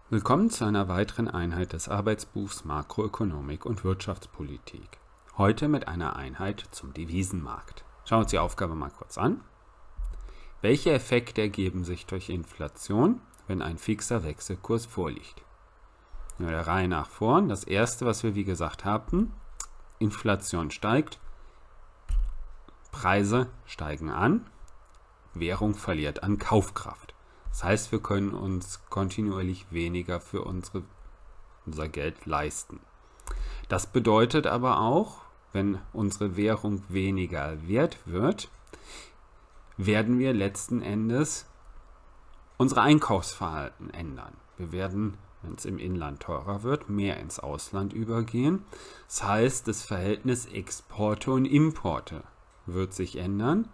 Willkommen zu einer weiteren Einheit des Arbeitsbuchs Makroökonomik und Wirtschaftspolitik. Heute mit einer Einheit zum Devisenmarkt. Schauen wir uns die Aufgabe mal kurz an. Welche Effekte ergeben sich durch Inflation, wenn ein fixer Wechselkurs vorliegt? Der Reihe nach vor. Das erste, was wir wie gesagt hatten, Inflation steigt, Preise steigen an, Währung verliert an Kaufkraft. Das heißt, wir können uns kontinuierlich weniger für unser Geld leisten. Das bedeutet aber auch, wenn unsere Währung weniger wert wird, werden wir letzten Endes unser Einkaufsverhalten ändern. Wir werden, wenn es im Inland teurer wird, mehr ins Ausland übergehen. Das heißt, das Verhältnis Exporte und Importe wird sich ändern.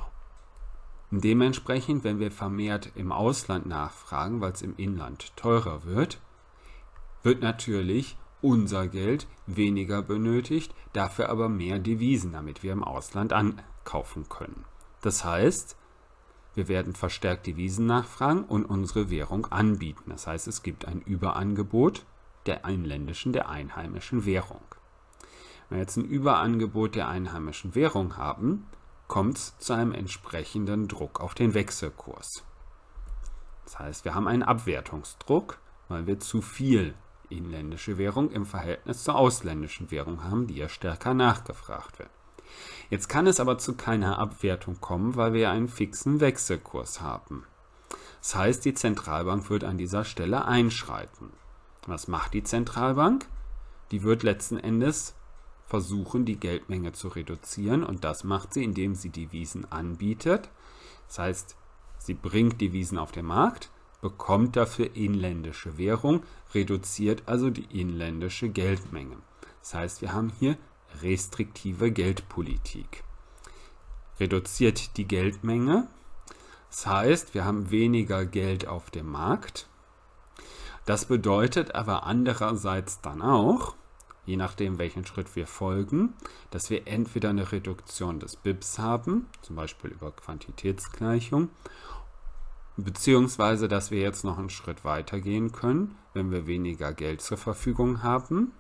Dementsprechend, wenn wir vermehrt im Ausland nachfragen, weil es im Inland teurer wird, wird natürlich unser Geld weniger benötigt, dafür aber mehr Devisen, damit wir im Ausland ankaufen können. Das heißt, wir werden verstärkt Devisen nachfragen und unsere Währung anbieten. Das heißt, es gibt ein Überangebot der inländischen, der einheimischen Währung. Wenn wir jetzt ein Überangebot der einheimischen Währung haben, kommt es zu einem entsprechenden Druck auf den Wechselkurs. Das heißt, wir haben einen Abwertungsdruck, weil wir zu viel inländische Währung im Verhältnis zur ausländischen Währung haben, die ja stärker nachgefragt wird. Jetzt kann es aber zu keiner Abwertung kommen, weil wir einen fixen Wechselkurs haben. Das heißt, die Zentralbank wird an dieser Stelle einschreiten. Was macht die Zentralbank? Die wird letzten Endes versuchen, die Geldmenge zu reduzieren, und das macht sie, indem sie Devisen anbietet. Das heißt, sie bringt Devisen auf den Markt, bekommt dafür inländische Währung, reduziert also die inländische Geldmenge. Das heißt, wir haben hier restriktive Geldpolitik. Reduziert die Geldmenge, das heißt, wir haben weniger Geld auf dem Markt. Das bedeutet aber andererseits dann auch, je nachdem, welchen Schritt wir folgen, dass wir entweder eine Reduktion des BIPs haben, zum Beispiel über Quantitätsgleichung, beziehungsweise, dass wir jetzt noch einen Schritt weiter gehen können, wenn wir weniger Geld zur Verfügung haben.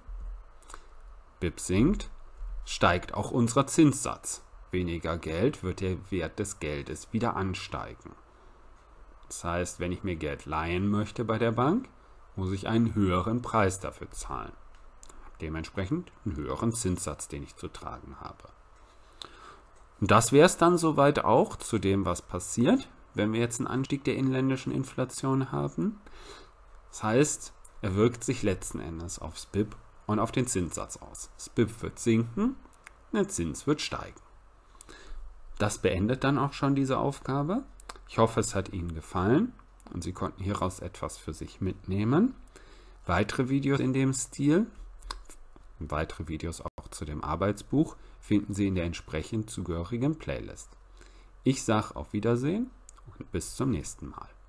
BIP sinkt, steigt auch unser Zinssatz. Weniger Geld, wird der Wert des Geldes wieder ansteigen. Das heißt, wenn ich mir Geld leihen möchte bei der Bank, muss ich einen höheren Preis dafür zahlen. Dementsprechend einen höheren Zinssatz, den ich zu tragen habe. Und das wäre es dann soweit auch zu dem, was passiert, wenn wir jetzt einen Anstieg der inländischen Inflation haben. Das heißt, er wirkt sich letzten Endes aufs BIP und auf den Zinssatz aus. Das BIP wird sinken, der Zins wird steigen. Das beendet dann auch schon diese Aufgabe. Ich hoffe, es hat Ihnen gefallen und Sie konnten hieraus etwas für sich mitnehmen. Weitere Videos in dem Stil und weitere Videos auch zu dem Arbeitsbuch finden Sie in der entsprechend zugehörigen Playlist. Ich sage auf Wiedersehen und bis zum nächsten Mal.